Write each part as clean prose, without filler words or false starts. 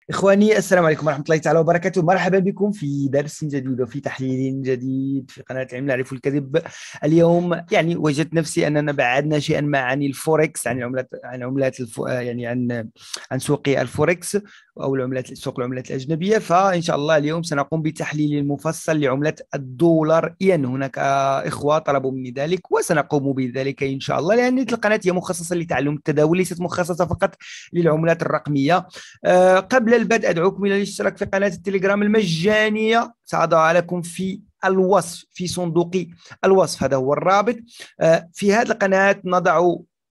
إخواني، السلام عليكم ورحمة الله تعالى وبركاته. مرحبا بكم في درس جديد وفي تحليل جديد في قناة علم نعرف الكذب. اليوم وجدت نفسي أننا بعدنا شيئا ما عن الفوركس، عن العملات، عن عملات عن سوق الفوركس أو سوق العملات الأجنبية. فإن شاء الله اليوم سنقوم بتحليل مفصل لعملة الدولار ين. هناك إخوة طلبوا مني ذلك وسنقوم بذلك إن شاء الله، لأن القناة هي مخصصة لتعلم التداول، ليست مخصصة فقط للعملات الرقمية. قبل البدء أدعوكم إلى الاشتراك في قناة التليجرام المجانية، سأضع لكم في الوصف، في صندوق الوصف، هذا هو الرابط. في هذه القناة نضع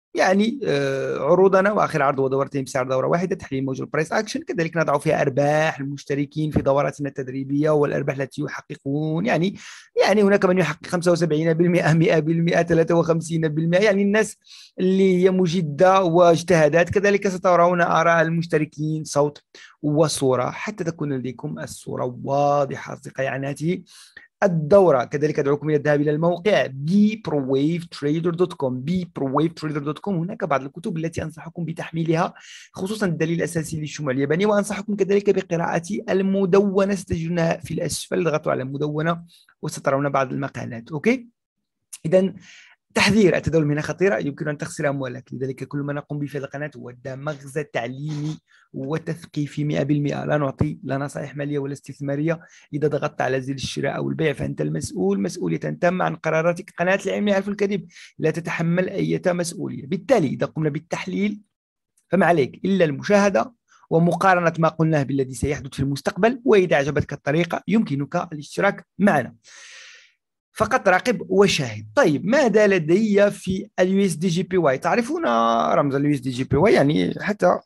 عروضنا، واخر عرض هو دورتين بسعر دوره واحده، تحليل موجه البرايس اكشن. كذلك نضع فيها ارباح المشتركين في دوراتنا التدريبيه والارباح التي يحققون هناك من يحقق 75%، 100%، 53%، الناس اللي هي مجده واجتهادات. كذلك سترون اراء المشتركين صوت وصوره حتى تكون لديكم الصوره واضحه اصدقائي عن هذه الدورة. كذلك أدعوكم إلى الذهاب إلى الموقع bprowavetrader.com. bprowavetrader.com هناك بعض الكتب التي أنصحكم بتحميلها، خصوصا الدليل الأساسي للشمول الياباني، وأنصحكم كذلك بقراءة المدونة، ستجدونها في الأسفل. اضغطوا على المدونة وسترون بعض المقالات. أوكي، إذا تحذير: التداول منها خطيرة، يمكن أن تخسر أموالك. لذلك كل ما نقوم به في القناة هو مغزى تعليمي وتثقيفي 100%. لا نعطي لا نصائح مالية ولا استثمارية. إذا ضغطت على زر الشراء أو البيع فأنت المسؤول، مسؤولية تامة عن قراراتك. قناة العلم يعرف الكذب لا تتحمل أي مسؤولية. بالتالي إذا قمنا بالتحليل فما عليك إلا المشاهدة ومقارنة ما قلناه بالذي سيحدث في المستقبل. وإذا أعجبتك الطريقة يمكنك الاشتراك معنا. فقط راقب وشاهد. طيب، ماذا لدي في اليو اس دي جي بي واي؟ تعرفون رمز اليو اس دي جي بي واي، حتى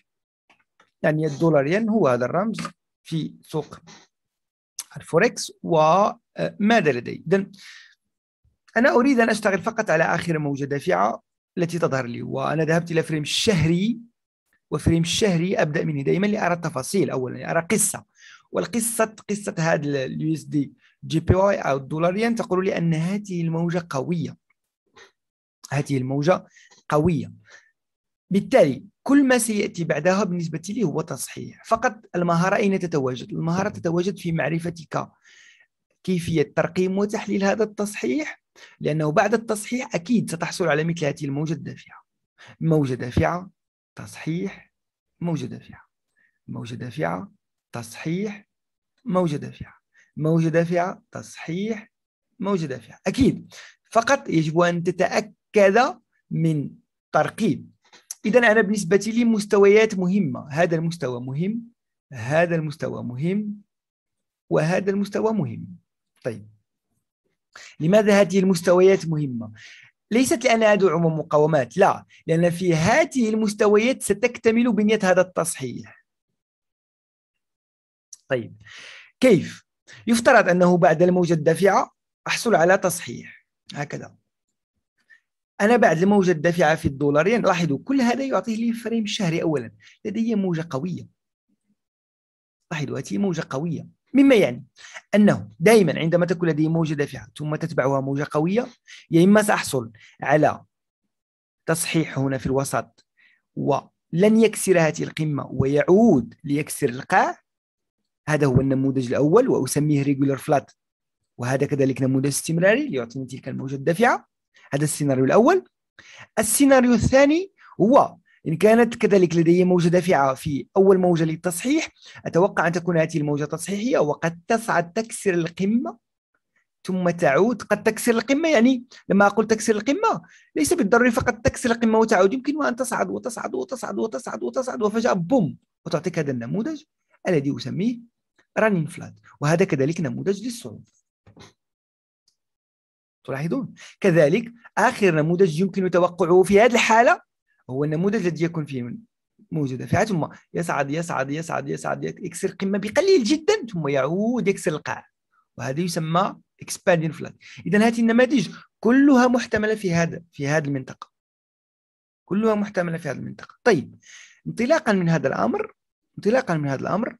الدولار ين هو هذا الرمز في سوق الفوركس. وماذا لدي؟ إذن أنا أريد أن أشتغل فقط على آخر موجة دافعة التي تظهر لي، وأنا ذهبت إلى فريم الشهري. وفريم الشهري أبدأ منه دائما لأرى التفاصيل. أولا لأرى قصة، قصة هذا اليو اس دي جي بي واي أو الدولارين تقول لي أن هذه الموجة قوية، هذه الموجة قوية. بالتالي كل ما سيأتي بعدها بالنسبة لي هو تصحيح فقط. المهارة أين تتواجد؟ المهارة تتواجد في معرفتك كيفية ترقيم وتحليل هذا التصحيح، لأنه بعد التصحيح أكيد ستحصل على مثل هذه الموجة الدافعة. موجة دافعة، تصحيح، موجة دافعة، موجة دافعة، تصحيح، موجة دافعة، موجة دافعة، تصحيح، موجة دافعة. أكيد، فقط يجب أن تتأكد من ترقيم. إذا أنا بالنسبة لي مستويات مهمة. هذا المستوى مهم، هذا المستوى مهم، وهذا المستوى مهم. طيب، لماذا هذه المستويات مهمة؟ ليست لأنها دعم ومقاومات، لا، لأن في هذه المستويات ستكتمل بنية هذا التصحيح. طيب، كيف؟ يفترض أنه بعد الموجة الدافعة أحصل على تصحيح هكذا. أنا بعد الموجة الدافعة في الدولارين، لاحظوا كل هذا يعطيه لي فريم الشهري. أولا لدي موجة قوية، لاحظوا هذه موجة قوية، مما يعني أنه دائما عندما تكون لدي موجة دافعة ثم تتبعها موجة قوية، يا إما سأحصل على تصحيح هنا في الوسط ولن يكسر هذه القمة ويعود ليكسر القاع. هذا هو النموذج الأول وأسميه ريجولار فلات، وهذا كذلك نموذج استمراري ليعطيني تلك الموجة الدافعة. هذا السيناريو الأول. السيناريو الثاني هو إن كانت كذلك لدي موجة دافعة في أول موجة للتصحيح، أتوقع أن تكون هذه الموجة تصحيحية وقد تصعد تكسر القمة ثم تعود. قد تكسر القمة، لما أقول تكسر القمة ليس بالضروري فقط تكسر القمة وتعود، يمكن أن تصعد وتصعد وتصعد وتصعد وتصعد وفجأة بوم وتعطيك هذا النموذج الذي أسميه رانين فلات، وهذا كذلك نموذج للصعود. تلاحظون كذلك آخر نموذج يمكن توقعه في هذه الحالة هو النموذج الذي يكون فيه موجة دافعة ثم يصعد يصعد يصعد يصعد يكسر قمة بقليل جدا ثم يعود يكسر القاع، وهذا يسمى expanding flat. إذا هذه النماذج كلها محتملة في هذه المنطقة، كلها محتملة في هذه المنطقة. طيب، انطلاقا من هذا الأمر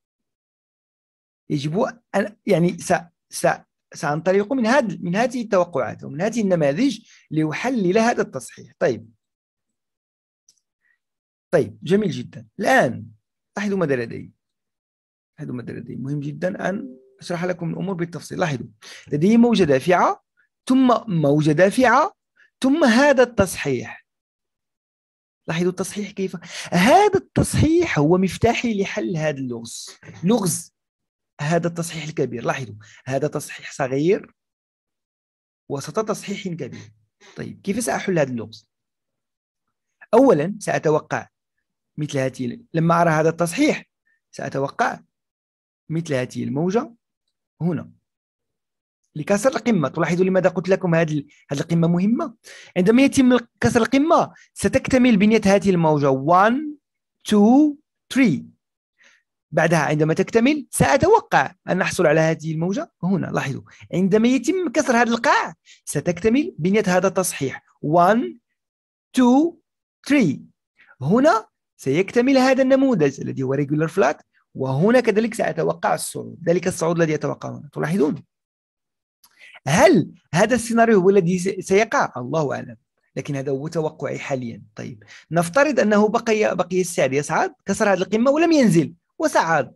يجب أن سأنطلق من هذه التوقعات ومن هذه النماذج لأحلل هذا التصحيح. طيب، جميل جدا. الآن لاحظوا ماذا لدي. لاحظوا ماذا لدي. مهم جدا أن أشرح لكم الأمور بالتفصيل. لاحظوا لدي موجة دافعة، ثم موجة دافعة، ثم هذا التصحيح. لاحظوا التصحيح كيف. هذا التصحيح هو مفتاحي لحل هذا لغز هذا التصحيح الكبير. لاحظوا هذا تصحيح صغير وسط تصحيح كبير. طيب كيف سأحل هذا اللغز؟ أولا سأتوقع مثل هذه، لما أرى هذا التصحيح سأتوقع مثل هذه الموجة هنا لكسر القمة. تلاحظوا لماذا قلت لكم هذه القمة مهمة؟ عندما يتم كسر القمة ستكتمل بنية هذه الموجة 1 2 3. بعدها عندما تكتمل سأتوقع أن نحصل على هذه الموجة هنا. لاحظوا عندما يتم كسر هذا القاع ستكتمل بنية هذا التصحيح 1 2 3. هنا سيكتمل هذا النموذج الذي هو regular flat، وهنا كذلك سأتوقع الصعود، ذلك الصعود الذي أتوقعه. تلاحظون هل هذا السيناريو هو الذي سيقع؟ الله أعلم، لكن هذا هو توقعي حاليا. طيب نفترض أنه بقي السعر يصعد، كسر هذه القمة ولم ينزل وصعد.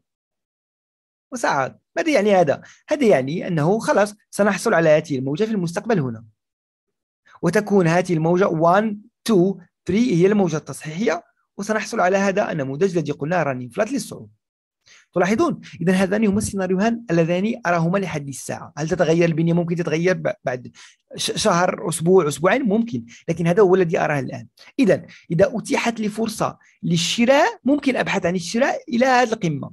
ماذا يعني هذا؟ هذا يعني أنه خلاص سنحصل على هذه الموجة في المستقبل هنا، وتكون هذه الموجة 1 2 3 هي الموجة التصحيحية، وسنحصل على هذا النموذج الذي قلنا رانين فلات للصعود. تلاحظون إذا هذان هما السيناريوهان اللذان أراهما لحد الساعة. هل تتغير البنية؟ ممكن تتغير بعد شهر، أسبوع، أسبوعين، ممكن، لكن هذا هو الذي أراه الآن. إذا أتيحت لي فرصة للشراء ممكن أبحث عن الشراء إلى هذه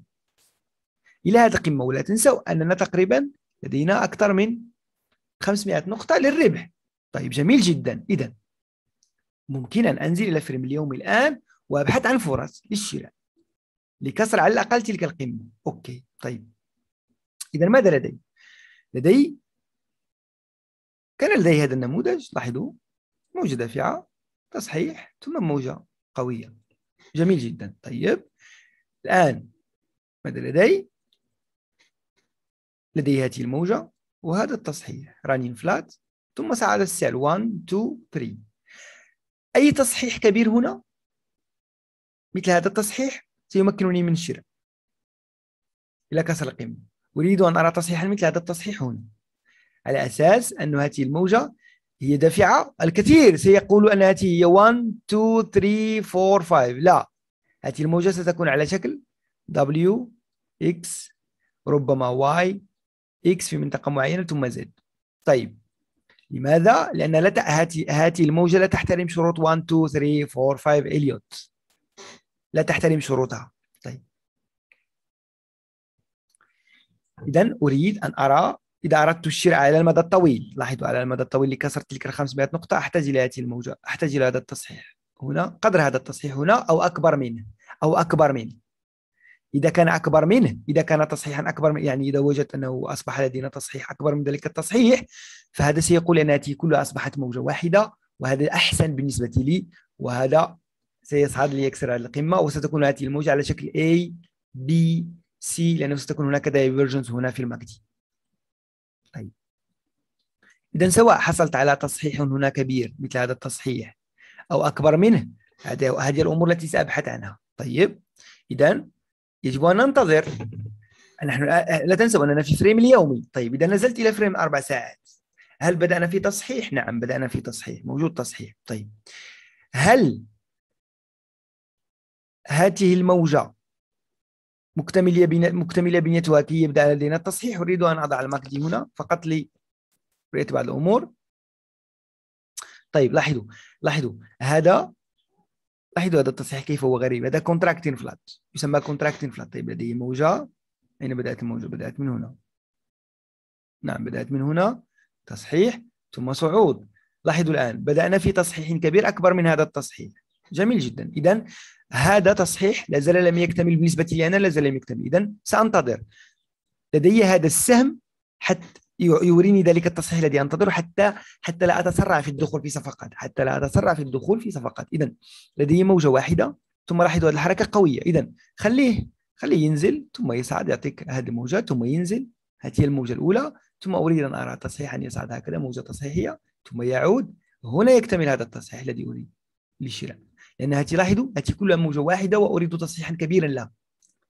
القمة. ولا تنسوا أننا تقريبا لدينا أكثر من 500 نقطة للربح. طيب جميل جدا. إذا ممكن أن أنزل إلى فريم اليوم الآن وأبحث عن فرص للشراء لكسر على الأقل تلك القمة. أوكي طيب إذا ماذا لدي؟ كان لدي هذا النموذج. لاحظوا موجة دافعة، تصحيح، ثم موجة قوية. جميل جدا. طيب الآن ماذا لدي هذه الموجة وهذا التصحيح رانين فلات، ثم صعد السعر 1 2 3. أي تصحيح كبير هنا مثل هذا التصحيح سيمكنني من الشراء إلى كسر القمة. أريد أن أرى تصحيحا مثل هذا التصحيح هنا، على أساس أن هذه الموجة هي دافعة. الكثير سيقول أن هذه هي 1 2 3 4 5. لا، هذه الموجة ستكون على شكل W X ربما Y X في منطقة معينة ثم Z. طيب لماذا؟ لأن هذه الموجة لا تحترم شروط 1 2 3 4 5 إليوت، لا تحترم شروطها. طيب إذن أريد أن أرى إذا أردت الشراء على المدى الطويل. لاحظوا على المدى الطويل لكسر تلك 500 نقطة أحتاج إلى هذه الموجة، أحتاج إلى هذا التصحيح هنا، قدر هذا التصحيح هنا أو أكبر منه. إذا كان أكبر منه، إذا كان تصحيحا أكبر منه، يعني إذا وجدت أنه أصبح لدينا تصحيح أكبر من ذلك التصحيح، فهذا سيقول أن هذه كلها أصبحت موجة واحدة، وهذا أحسن بالنسبة لي، وهذا سيصعد ليكسر هذه القمة، وستكون هذه الموجة على شكل A B C، لأنه ستكون هناك divergence هنا في الماكدي. طيب إذا سواء حصلت على تصحيح هنا كبير مثل هذا التصحيح أو أكبر منه، هذه الأمور التي سأبحث عنها. طيب إذا يجب أن ننتظر. نحن لا تنسوا أننا في فريم اليومي. طيب إذا نزلت إلى فريم 4 ساعات، هل بدأنا في تصحيح؟ نعم بدأنا في تصحيح، موجود تصحيح. طيب هل هذه الموجة مكتملة بنيتها كي يبدأ لدينا التصحيح؟ أريد أن أضع الماكدي هنا فقط لرؤية بعض الأمور. طيب لاحظوا هذا التصحيح كيف هو غريب. هذا كونتراكتين فلات، يسمى كونتراكتين فلات. طيب لدي موجة، أين بدأت الموجة؟ بدأت من هنا. نعم بدأت من هنا، تصحيح ثم صعود. لاحظوا الآن بدأنا في تصحيح كبير أكبر من هذا التصحيح. جميل جدا. إذن هذا تصحيح لا زال لم يكتمل بالنسبة لي أنا، لا زال لم يكتمل. إذن سأنتظر. لدي هذا السهم حتى يوريني ذلك التصحيح الذي أنتظره، حتى لا أتسرع في الدخول في صفقات. إذن لدي موجة واحدة، ثم لاحظوا هذه الحركة قوية. إذن خليه ينزل ثم يصعد، يعطيك هذه الموجة ثم ينزل. هذه الموجة الأولى، ثم أريد أن أرى تصحيحا يصعد هكذا، موجة تصحيحية ثم يعود. هنا يكتمل هذا التصحيح الذي أريد للشراء، لأن لاحظوا هذه كلها موجة واحدة وأريد تصحيحا كبيرا لها.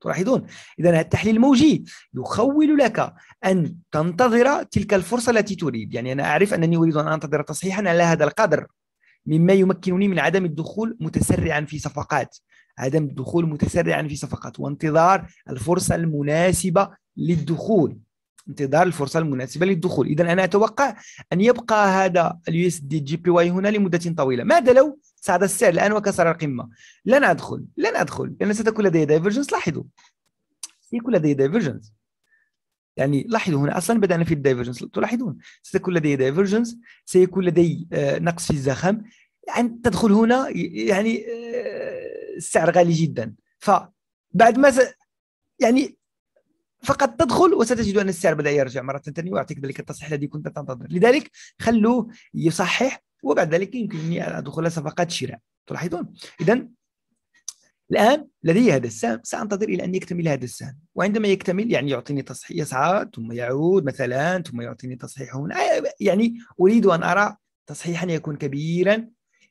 تلاحظون؟ إذا التحليل الموجي يخول لك أن تنتظر تلك الفرصة التي تريد. يعني أنا أعرف أنني أريد أن أنتظر تصحيحا على هذا القدر مما يمكنني من عدم الدخول متسرعا في صفقات، عدم الدخول متسرعا في صفقات، وانتظار الفرصة المناسبة للدخول، انتظار الفرصة المناسبة للدخول. إذا أنا أتوقع أن يبقى هذا اليو اس دي جي بي واي هنا لمدة طويلة. ماذا لو صعد السعر الآن وكسر القمة؟ لن أدخل لأن ستكون لدي دايفرجنس. لاحظوا، سيكون لدي دايفرجنس. يعني لاحظوا هنا اصلا بدانا في الدايفرجنس، تلاحظون ستكون لدي دايفرجنس، سيكون لدي نقص في الزخم. يعني تدخل هنا يعني السعر غالي جدا، فبعد ما يعني فقط تدخل وستجد ان السعر بدا يرجع مره ثانيه ويعطيك ذلك التصحيح الذي كنت تنتظر. لذلك خلوه يصحح وبعد ذلك يمكنني ان ادخل صفقات شراء. تلاحظون؟ اذا الآن لدي هذا السهم، سأنتظر إلى أن يكتمل هذا السهم، وعندما يكتمل يعني يعطيني تصحيح، يصعد ثم يعود مثلا ثم يعطيني تصحيح هنا. يعني أريد أن أرى تصحيحا يكون كبيرا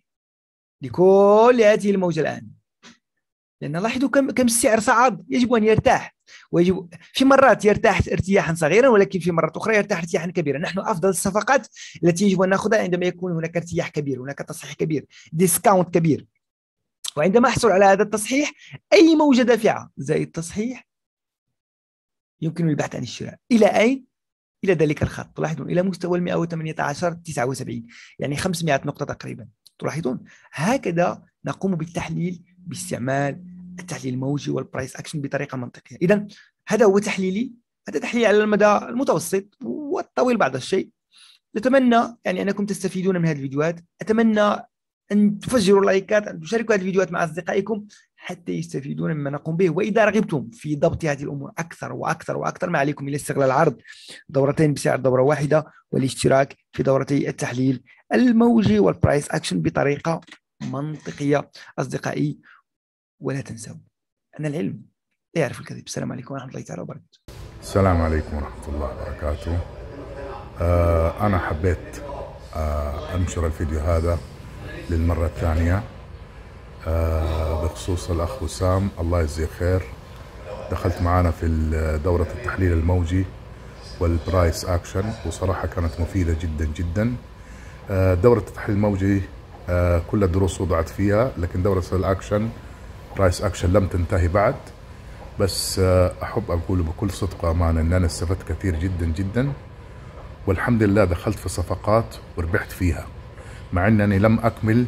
لكل هذه الموجة الآن، لأن لاحظوا كم السعر صعد. يجب أن يرتاح، ويجب في مرات يرتاح ارتياحا صغيرا، ولكن في مرات أخرى يرتاح ارتياحا كبيرا. نحن أفضل الصفقات التي يجب أن نأخذها عندما يكون هناك ارتياح كبير، هناك تصحيح كبير، ديسكاونت كبير. وعندما أحصل على هذا التصحيح، أي موجة دافعة زائد تصحيح يمكن البحث عن الشراء. إلى أين؟ إلى ذلك الخط. تلاحظون إلى مستوى 118.79، يعني 500 نقطة تقريبا. تلاحظون؟ هكذا نقوم بالتحليل باستعمال التحليل الموجي والبرايس أكشن بطريقة منطقية. إذا هذا هو تحليلي، هذا تحليل على المدى المتوسط والطويل بعض الشيء. نتمنى يعني أنكم تستفيدون من هذه الفيديوهات. أتمنى أن تفجروا لايكات، أن تشاركوا هذه الفيديوهات مع أصدقائكم حتى يستفيدون مما نقوم به. وإذا رغبتم في ضبط هذه الأمور أكثر وأكثر وأكثر، ما عليكم إلا استغلال العرض، دورتين بسعر دورة واحدة، والاشتراك في دورتي التحليل الموجي والبرايس أكشن بطريقة منطقية أصدقائي. ولا تنسوا أن العلم لا يعرف الكذب. السلام عليكم ورحمة الله تعالى وبركاته. السلام عليكم ورحمة الله وبركاته. أنا حبيت أنشر الفيديو هذا للمرة الثانية بخصوص الأخ وسام، الله يجزيه خير. دخلت معانا في دورة التحليل الموجي والبرايس أكشن، وصراحة كانت مفيدة جدا جدا. دورة التحليل الموجي كل الدروس وضعت فيها، لكن دورة الأكشن برايس أكشن لم تنتهي بعد. بس أحب أقول بكل صدق وأمانة أن أنا استفدت كثير جدا جدا، والحمد لله دخلت في صفقات وربحت فيها، مع أنني لم أكمل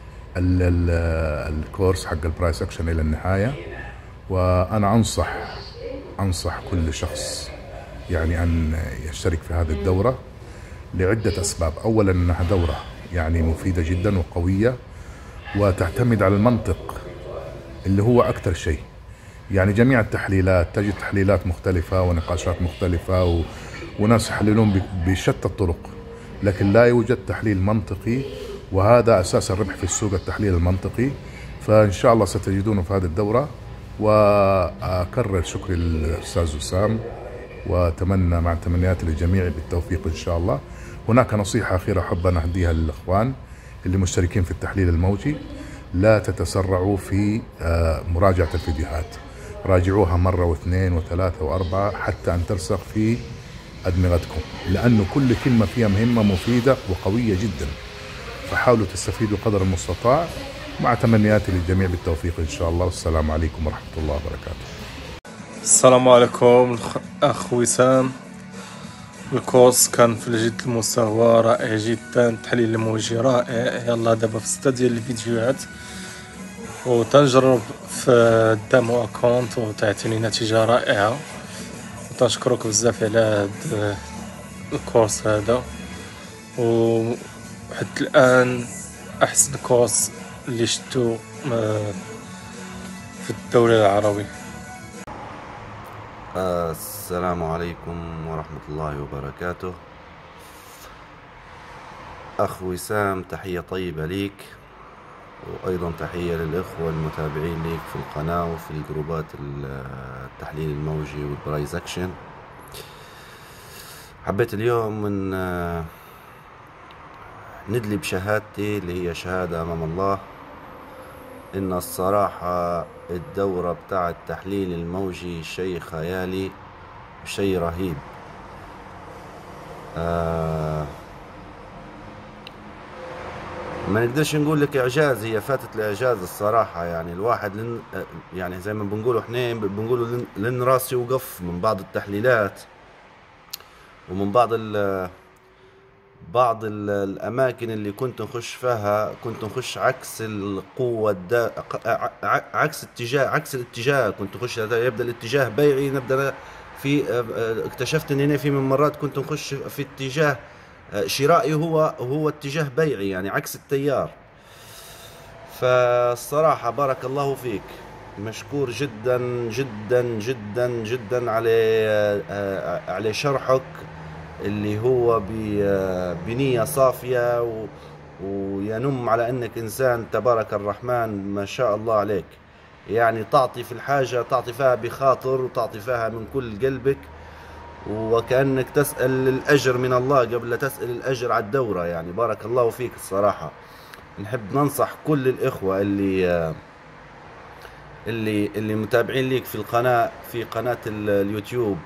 الكورس حق البرايس أكشن إلى النهاية. وأنا أنصح كل شخص يعني أن يشترك في هذه الدورة لعدة أسباب. أولا أنها دورة يعني مفيدة جدا وقوية، وتعتمد على المنطق اللي هو أكثر شيء. يعني جميع التحليلات تجد تحليلات مختلفة ونقاشات مختلفة وناس يحللون بشتى الطرق، لكن لا يوجد تحليل منطقي، وهذا أساس الربح في السوق، التحليل المنطقي. فإن شاء الله ستجدونه في هذه الدورة. وأكرر شكري للأستاذ وسام، وأتمنى مع تمنياتي للجميع بالتوفيق إن شاء الله. هناك نصيحة أخيرة أحب أن أهديها للإخوان اللي مشتركين في التحليل الموجي: لا تتسرعوا في مراجعة الفيديوهات، راجعوها مرة واثنين وثلاثة وأربعة حتى أن ترسخ في أدمغتكم، لأنه كل كلمة فيها مهمة مفيدة وقوية جدا. فحاولوا تستفيدوا قدر المستطاع، مع تمنياتي للجميع بالتوفيق إن شاء الله. والسلام عليكم ورحمة الله وبركاته. السلام عليكم أخ وسام. الكورس كان في جد المستوى رائع جدا، التحليل الموجي رائع. يلا دابا في 6 ديال الفيديوهات وتنجرب في الديمو اكونت وتعطيني نتيجة رائعة، وتنشكرك بزاف على هاد الكورس هذا. وحتى الآن أحسن كورس اللي شفتو في الدوري العربي. السلام عليكم ورحمة الله وبركاته. أخ وسام، تحية طيبة ليك، وأيضا تحية للإخوة المتابعين ليك في القناة وفي الجروبات التحليل الموجي والبرايس أكشن. حبيت اليوم من ندلي بشهادتي اللي هي شهادة أمام الله إن الصراحة الدورة بتاع التحليل الموجي شيء خيالي وشيء رهيب. ما نقدرش نقول لك إعجاز، هي فاتت الإعجاز الصراحة. يعني الواحد يعني زي ما بنقولوا إحنا بنقولوا لن راسي وقف من بعض التحليلات ومن بعض الأماكن اللي كنت نخش فيها. كنت نخش عكس القوة عكس الاتجاه. كنت نخش يبدأ الاتجاه بيعي، نبدأ اكتشفت ان هنا في من مرات كنت نخش في اتجاه شرائي هو اتجاه بيعي، يعني عكس التيار. فالصراحة بارك الله فيك، مشكور جدا جدا جدا جدا على شرحك اللي هو بنية صافية وينم على انك انسان تبارك الرحمن ما شاء الله عليك. يعني تعطي في الحاجة تعطي فيها بخاطر وتعطي فيها من كل قلبك، وكأنك تسأل الأجر من الله قبل لا تسأل الأجر على الدورة. يعني بارك الله فيك الصراحة. نحب ننصح كل الإخوة اللي متابعين ليك في القناة، في قناة اليوتيوب،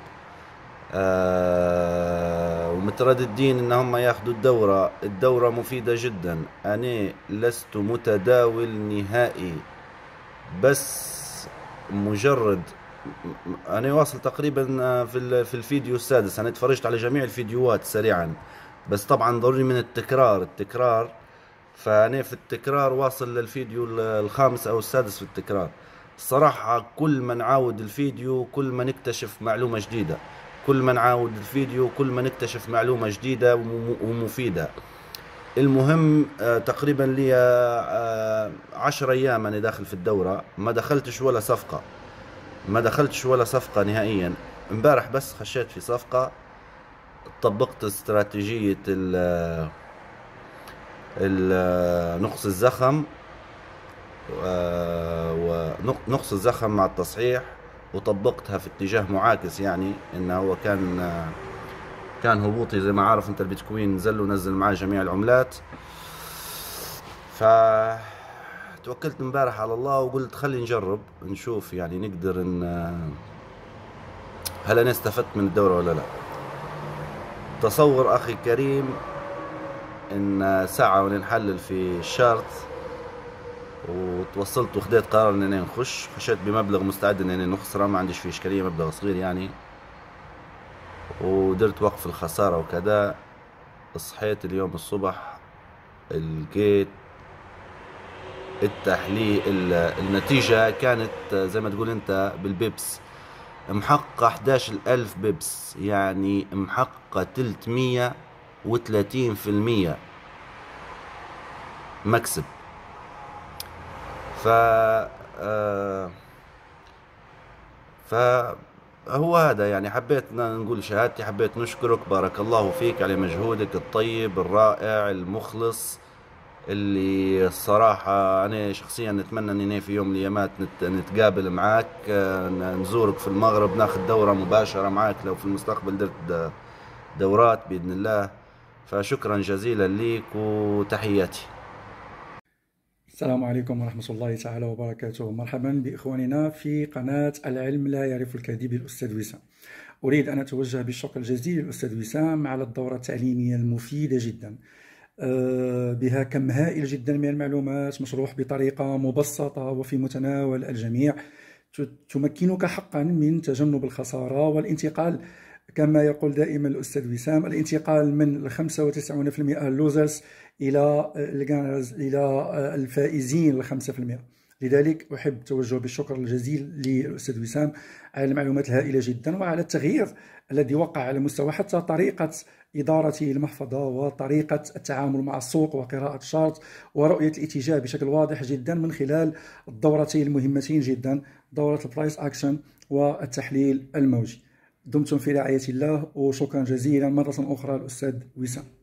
ومترددين انهم ياخذوا الدورة مفيدة جدا. انا لست متداول نهائي، بس مجرد انا واصل تقريبا في الفيديو السادس. انا اتفرجت على جميع الفيديوهات سريعا، بس طبعا ضروري من التكرار. فانا في التكرار واصل للفيديو الخامس او السادس في التكرار. الصراحة كل ما نعاود الفيديو كل ما نكتشف معلومة جديدة، كل ما نعاود الفيديو كل ما نكتشف معلومة جديدة ومفيدة. المهم تقريبا لي 10 أيام أنا داخل في الدورة، ما دخلتش ولا صفقة نهائيا. امبارح بس خشيت في صفقة، طبقت استراتيجية نقص الزخم ونقص الزخم مع التصحيح، وطبقتها في اتجاه معاكس. يعني انه هو كان هبوطي زي ما عارف انت البيتكوين نزل معاه جميع العملات. فتوكلت امبارح على الله وقلت خلي نجرب نشوف يعني نقدر هل انا استفدت من الدورة ولا لا. تصور اخي الكريم ان ساعة ونحلل في الشارت، وتوصلت وخديت قرار انني خشيت بمبلغ مستعد انني نخسره، ما عنديش فيه اشكاليه، مبلغ صغير يعني، ودرت وقف الخساره وكذا. صحيت اليوم الصبح لقيت التحليل النتيجه كانت زي ما تقول انت بالبيبس، محققه 11,000 بيبس، يعني محققه 330% مكسب. فهو هذا يعني. حبيت نقول شهادتي، حبيت نشكرك، بارك الله فيك على مجهودك الطيب الرائع المخلص، اللي الصراحة أنا شخصيا نتمنى أني في يوم من الأيامات نتقابل معاك، نزورك في المغرب، ناخذ دورة مباشرة معاك لو في المستقبل درت دورات بإذن الله. فشكرا جزيلا ليك وتحياتي. السلام عليكم ورحمة الله تعالى وبركاته. مرحبا بإخواننا في قناة العلم لا يعرف الكذب الأستاذ وسام. أريد أن أتوجه بالشكر الجزيل للأستاذ وسام على الدورة التعليمية المفيدة جدا، بها كم هائل جدا من المعلومات، مشروح بطريقة مبسطة وفي متناول الجميع، تمكنك حقا من تجنب الخسارة والانتقال كما يقول دائما الأستاذ وسام، الانتقال من 95% اللوزرز إلى الفائزين 5%. لذلك أحب التوجه بالشكر الجزيل للأستاذ وسام على المعلومات الهائلة جدا وعلى التغيير الذي وقع على مستوى حتى طريقة إدارة المحفظة وطريقة التعامل مع السوق وقراءة الشارت ورؤية الاتجاه بشكل واضح جدا من خلال الدورتين المهمتين جدا، دورة البرايس أكشن والتحليل الموجي. دمتم في رعاية الله، وشكرا جزيلا مرة أخرى الأستاذ وسام.